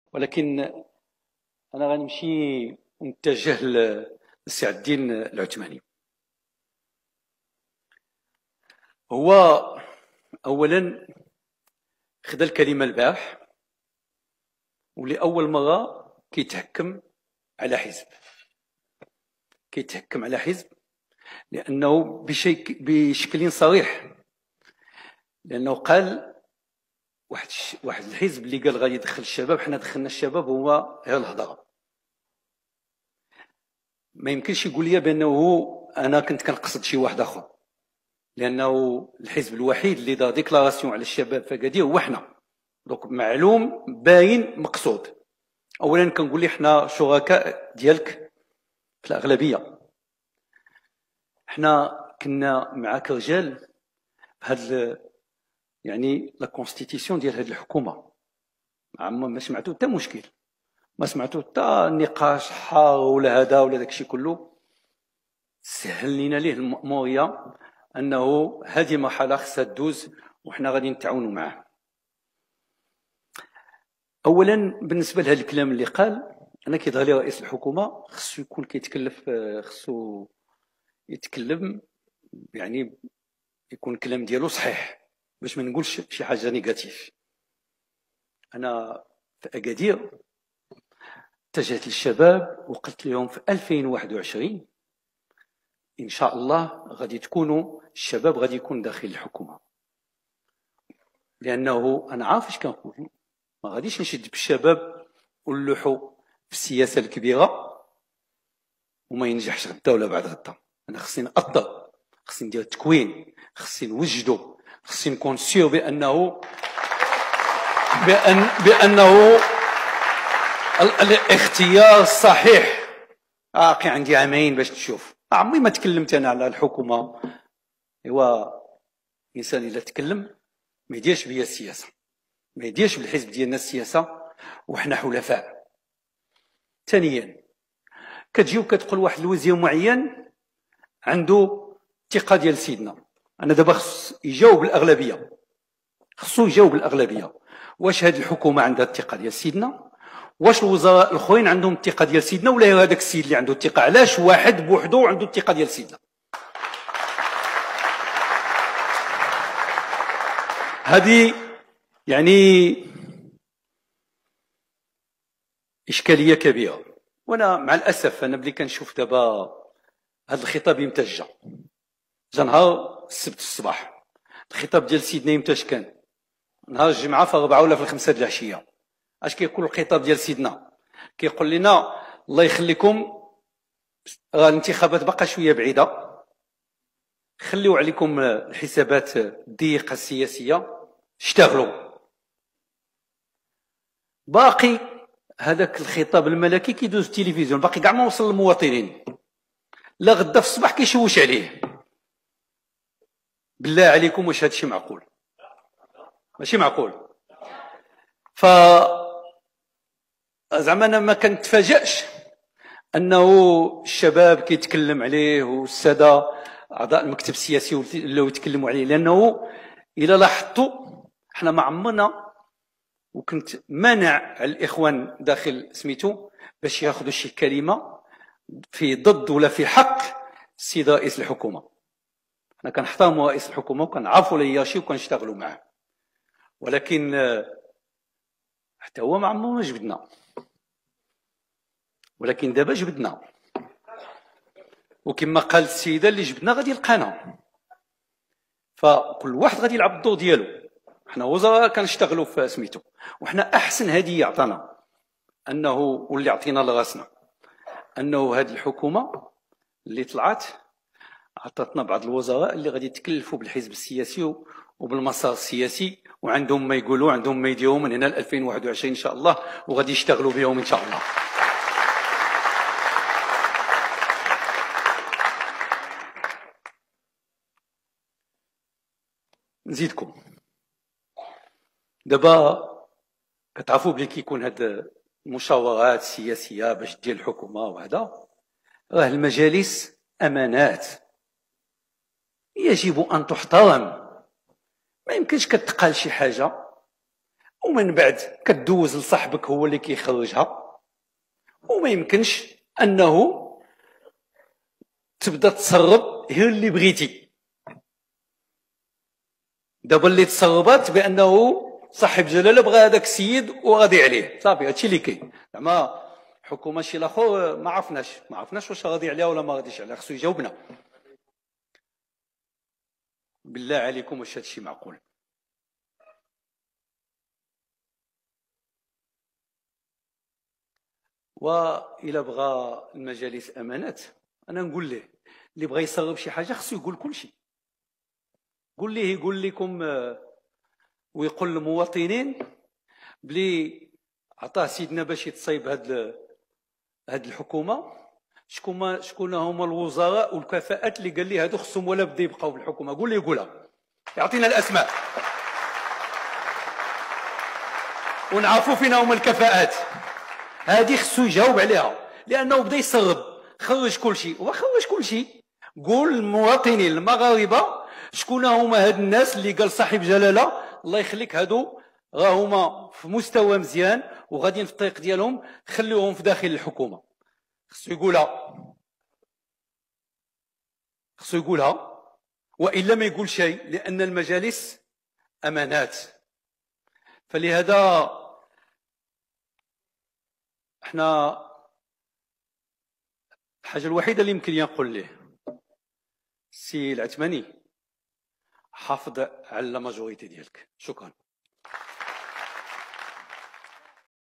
ولكن انا غنمشي نتجه للسي عبد الدين العثماني. هو اولا خدا الكلمه البارح، ولاول مره كيتحكم على حزب، كيتحكم على حزب لانه بشكل صريح، لانه قال واحد الحزب اللي قال غادي يدخل الشباب، حنا دخلنا الشباب هو غير الهضره. ما يمكنش يقول لي بانه انا كنت كنقصد شي واحد اخر، لانه الحزب الوحيد اللي دار ديكلاراسيون على الشباب في اكادير هو حنا. دونك معلوم باين مقصود. اولا كنقول لي حنا شركاء ديالك في الاغلبيه، حنا كنا معاك رجال بهاد يعني لا كونستيتيسيون ديال هاد الحكومه. ما سمعتو حتى مشكل، ما سمعتو حتى نقاش حار ولا هذا ولا داكشي كله. سهل لينا ليه المأمورية انه هذه مرحله خصها تدوز وحنا غادي نتعاونوا معاه. اولا بالنسبه لهذا الكلام اللي قال، انا كيظهر لي رئيس الحكومه خصو يكون كيتكلف، خصو يتكلم يعني يكون الكلام ديالو صحيح باش ما نقولش شي حاجه نيجاتيف. انا في اكادير اتجهت للشباب وقلت لهم في 2021 ان شاء الله غادي تكونوا الشباب غادي يكون داخل الحكومه، لانه انا عارف اش كنقول. ما غاديش نشد بالشباب ونلوحوا في السياسه الكبيره وما ينجحش غدا ولا بعد غدا. انا خصني نأطر، خصني ندير تكوين، خصني نوجدو، خصني نكون سيور بانه الاختيار الصحيح. باقي عندي عامين باش تشوف. عمري ما تكلمت انا على الحكومه. ايوا الانسان الا تكلم ما يديرش بيا السياسه، ما يديرش بالحزب ديالنا السياسه، وحنا حلفاء. ثانيا كتجي وكتقول واحد الوزير معين عنده الثقه ديال سيدنا. انا دابا خص يجاوب الاغلبيه، خصو يجاوب الاغلبيه. واش هذه الحكومه عندها الثقه ديال سيدنا؟ واش الوزراء الاخرين عندهم الثقه ديال سيدنا؟ ولا هذاك السيد اللي عنده الثقه؟ علاش واحد بوحدو عنده الثقه ديال سيدنا؟ هذه يعني اشكاليه كبيره. وانا مع الاسف انا ملي كنشوف دابا هذا الخطاب يمتى جا نهار السبت الصباح. الخطاب ديال سيدنا يمتاش كان؟ نهار الجمعه في 4 ولا في 5 د العشيه. اش كيقول الخطاب ديال سيدنا؟ كيقول لنا الله يخليكم راه الانتخابات باقا شويه بعيده، خليو عليكم الحسابات الضيقه السياسيه، اشتغلوا. باقي هذاك الخطاب الملكي كيدوز في التلفزيون، باقي كاع ما وصل للمواطنين. لا غدا في الصباح كيشوش عليه. بالله عليكم واش هادشي معقول؟ ماشي معقول. ف زعما انا ما كنتفاجئش انه الشباب كيتكلم عليه والساده اعضاء المكتب السياسي ولاو يتكلموا عليه، لانه الا لاحظتوا حنا ما عمرنا، وكنت مانع الاخوان داخل سميتو باش ياخذوا شي كلمه في ضد ولا في حق السيد رئيس الحكومه. حنا كنحترموا رئيس الحكومه وكنعرفوا لياشي وكنشتغلوا معاه، ولكن حتى هو ما عمرنا جبدنا. ولكن دابا جبدنا، وكما قال السيده اللي جبدنا غادي يلقانا. فكل واحد غادي يلعب الدور ديالو. حنا وزراء كنشتغلوا في سميتو، وحنا احسن هديه عطانا انه واللي عطينا لراسنا انه هذه الحكومه اللي طلعت عطاتنا بعض الوزراء اللي غادي يتكلفوا بالحزب السياسي وبالمسار السياسي، وعندهم ما يقولوا، عندهم ما يديروا من هنا ل 2021 ان شاء الله، وغادي يشتغلوا بهم ان شاء الله. نزيدكم دابا كتعرفوا بلي كيكون هاد المشاورات السياسيه باش دير الحكومه وهذا، راه المجالس امانات يجب ان تحترم. ما يمكنش كتقال شي حاجه ومن بعد كدوز لصاحبك هو اللي كيخرجها، وما يمكنش انه تبدا تسرب غير اللي بغيتي. دابا اللي تسربات بانه صاحب جلاله بغى هذاك السيد وغادي عليه، صافي هادشي اللي كاين. زعما الحكومه شي الاخر ما عرفناش واش غادي عليها ولا ما غاديش عليها، خصو يجاوبنا. بالله عليكم واش هادشي معقول؟ وإلا بغى المجالس امانات، انا نقول ليه اللي بغى يسرب شي حاجه خصو يقول كل شيء. قول ليه يقول لكم ويقول للمواطنين بلي عطاه سيدنا باش يتصايب هاد الحكومه شكون هما الوزراء والكفاءات اللي قال لي هادو خصهم ولا بدا يبقاو في الحكومه. قول لي يقولها، يعطينا الاسماء ونعرفوا فين هما الكفاءات. هذه خصو يجاوب عليها، لانه بدا يسرب. خرج كل شيء، وخرج كل شيء. قول للمواطنين المغاربه شكون هما هاد الناس اللي قال صاحب جلاله الله يخليك هادو راهما في مستوى مزيان وغاديين في الطريق ديالهم، خليوهم في داخل الحكومه. خصو يقولها، خصو يقولها، والا ما يقول شيء، لان المجالس امانات. فلهذا احنا الحاجه الوحيده اللي يمكن نقول ليه السي العثماني، حافظ على الماجوريتي ديالك. شكرا.